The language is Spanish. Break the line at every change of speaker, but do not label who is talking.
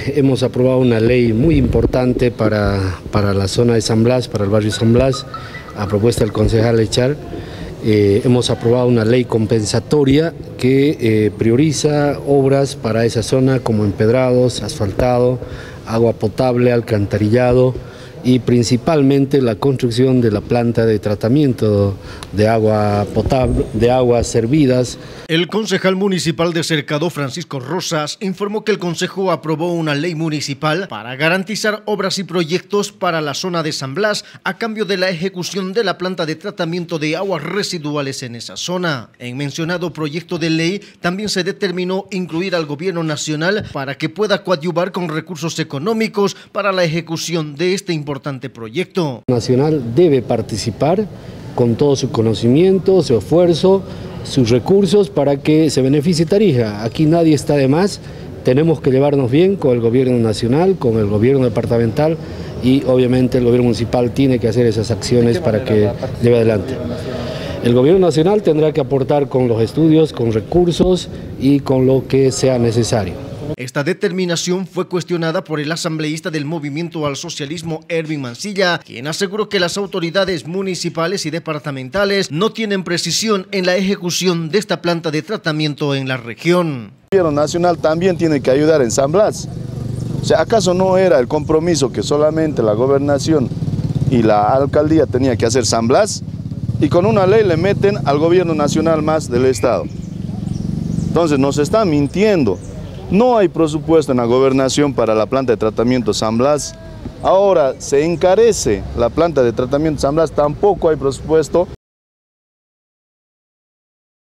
Hemos aprobado una ley muy importante para la zona de San Blas, para el barrio San Blas, a propuesta del concejal Echar. Hemos aprobado una ley compensatoria que prioriza obras para esa zona como empedrados, asfaltado, agua potable, alcantarillado y principalmente la construcción de la planta de tratamiento de agua potable, de aguas servidas.
El concejal municipal de Cercado, Francisco Rosas, informó que el Consejo aprobó una ley municipal para garantizar obras y proyectos para la zona de San Blas a cambio de la ejecución de la planta de tratamiento de aguas residuales en esa zona. En mencionado proyecto de ley también se determinó incluir al gobierno nacional para que pueda coadyuvar con recursos económicos para la ejecución de este importante proyecto.
Nacional debe participar con todo su conocimiento, su esfuerzo, sus recursos para que se beneficie Tarija. Aquí nadie está de más, tenemos que llevarnos bien con el gobierno nacional, con el gobierno departamental y obviamente el gobierno municipal tiene que hacer esas acciones para que lleve adelante. El gobierno nacional tendrá que aportar con los estudios, con recursos y con lo que sea necesario.
Esta determinación fue cuestionada por el asambleísta del Movimiento al Socialismo, Erwin Mancilla, quien aseguró que las autoridades municipales y departamentales no tienen precisión en la ejecución de esta planta de tratamiento en la región.
El gobierno nacional también tiene que ayudar en San Blas. O sea, ¿acaso no era el compromiso que solamente la gobernación y la alcaldía tenía que hacer San Blas? Y con una ley le meten al gobierno nacional más del Estado. Entonces nos están mintiendo. No hay presupuesto en la gobernación para la planta de tratamiento San Blas. Ahora se encarece la planta de tratamiento San Blas, tampoco hay presupuesto.